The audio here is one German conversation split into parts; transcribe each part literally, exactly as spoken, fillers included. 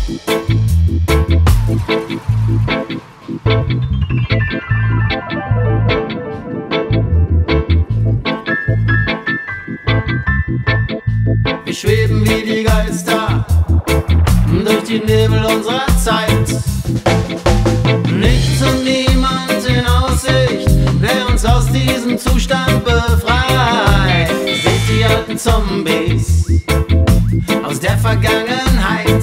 Wir schweben wie die Geister durch die Nebel unserer Zeit. Nichts und niemand in Aussicht, der uns aus diesem Zustand befreit. Seht die alten Zombies aus der Vergangenheit,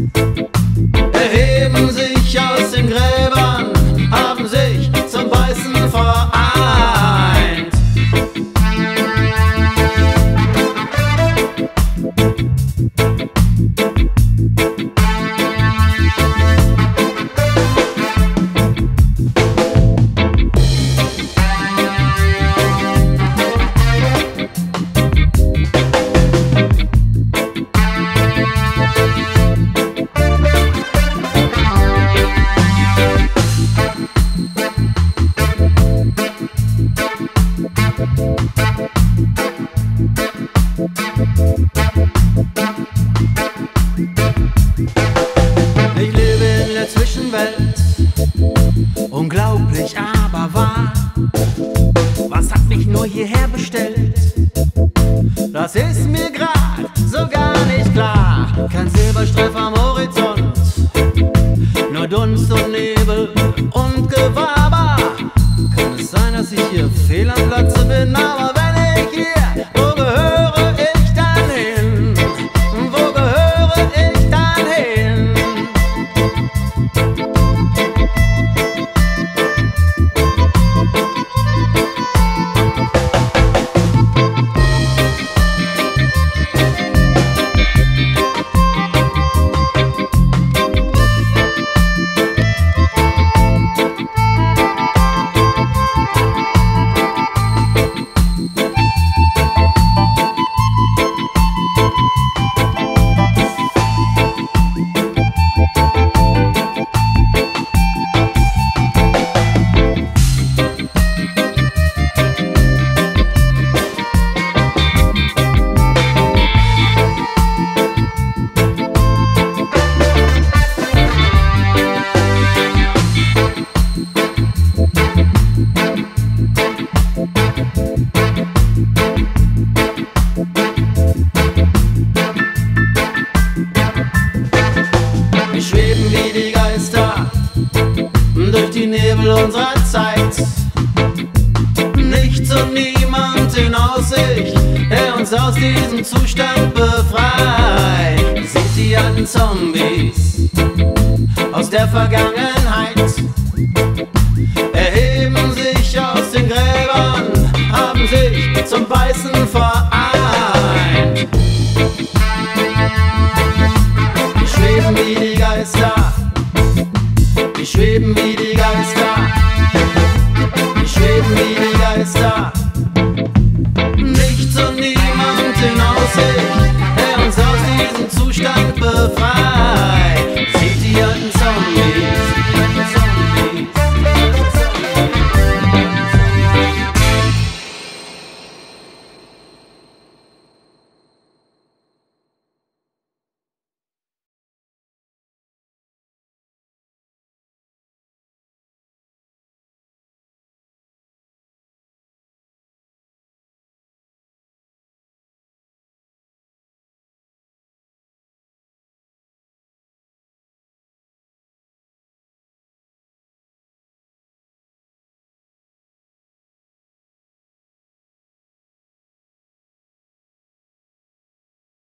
erheben sich aus den Gräbern, haben sich zum Beißen vereint. Ich lebe in der Zwischenwelt, unglaublich aber wahr. Was hat mich nur hierher bestellt? Das ist mir grad so gar nicht klar. Kein Silberstreif am Horizont, nur Dunst und Nebel und Gewaber. Kann es sein, dass ich hier fehl am Platze bin? Aber wenn ich hier, wo gehöre ich dann hin? Wo gehöre ich dann hin? Wir schweben wie die Geister durch die Nebel unserer Zeit. Nichts und niemand in Aussicht, der uns aus diesem Zustand befreit. Seht die alten Zombies aus der Vergangenheit, erheben sich aus den Gräbern, haben sich zum Beißen vereint. Wir schweben wie die Geister, wir schweben wie die Geister, wir schweben wie die Geister. Nichts und niemand in Aussicht, der uns aus diesem Zustand befreit.